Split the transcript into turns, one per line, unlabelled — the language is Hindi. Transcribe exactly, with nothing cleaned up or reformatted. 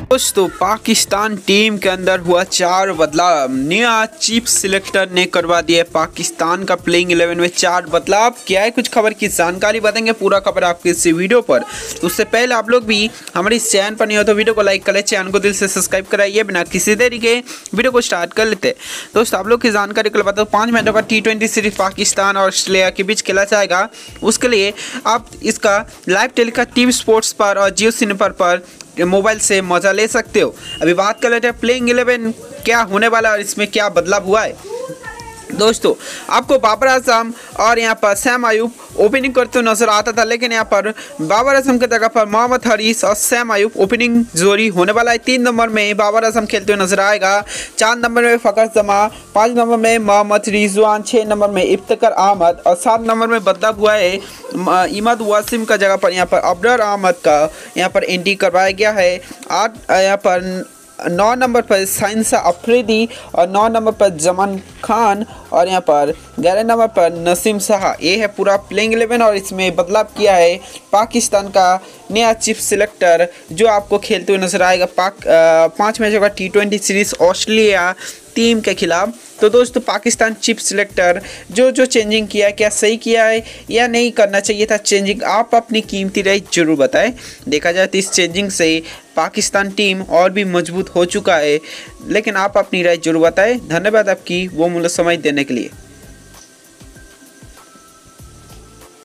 दोस्तों पाकिस्तान टीम के अंदर हुआ चार बदलाव। नया चीफ सिलेक्टर ने करवा दिया पाकिस्तान का प्लेइंग इलेवन में चार बदलाव। क्या है कुछ खबर की जानकारी बताएंगे, पूरा खबर आपके इस वीडियो पर। तो उससे पहले आप लोग भी हमारे इस चैनल पर नहीं हो तो वीडियो को लाइक करें, चैनल को दिल से सब्सक्राइब कराइए। बिना किसी देरी के वीडियो को स्टार्ट कर लेते। दोस्तों आप लोग की जानकारी को बताओ, पाँच मैचों का टी ट्वेंटी सीरीज पाकिस्तान और ऑस्ट्रेलिया के बीच खेला जाएगा। उसके लिए आप इसका लाइव टेलीकास्ट टीवी स्पोर्ट्स पर और जियो सिनेमा पर मोबाइल से मजा ले सकते हो। अभी बात कर लेते हैं प्लेइंग इलेवन क्या होने वाला है और इसमें क्या बदलाव हुआ है। दोस्तों आपको बाबर आजम और यहाँ पर सैम अयूब ओपनिंग करते हुए नजर आता था, लेकिन यहाँ पर बाबर आजम की जगह पर मोहम्मद हरीस और सैम अयूब ओपनिंग जोड़ी होने वाला है। तीन नंबर में बाबर आजम खेलते हुए नजर आएगा, चार नंबर में फ़खर जमा, पाँच नंबर में मोहम्मद रिजवान, छः नंबर में इफ्तिकार अहमद और सात नंबर में बदलाव हुआ है इमाद वासिम का जगह पर यहाँ पर अब्रार अहमद का यहाँ पर एंट्री करवाया गया है। आठ यहाँ पर नौ नंबर पर साइंसा अफरीदी और नौ नंबर पर जमान खान और यहाँ पर ग्यारह नंबर पर नसीम शाह। ये है पूरा प्लेइंग इलेवन और इसमें बदलाव किया है पाकिस्तान का नया चीफ सिलेक्टर जो आपको खेलते हुए नजर आएगा पाक पाँच मैचों का T twenty series Australia team के खिलाफ। तो दोस्तों पाकिस्तान चीफ सिलेक्टर जो जो चेंजिंग किया है, क्या सही किया है या नहीं करना चाहिए था चेंजिंग, आप अपनी कीमती राय जरूर बताएं। देखा जाए तो इस चेंजिंग से पाकिस्तान टीम और भी मजबूत हो चुका है, लेकिन आप अपनी राय जरूर बताएं। धन्यवाद आपकी वो मूल्य समय देने के लिए।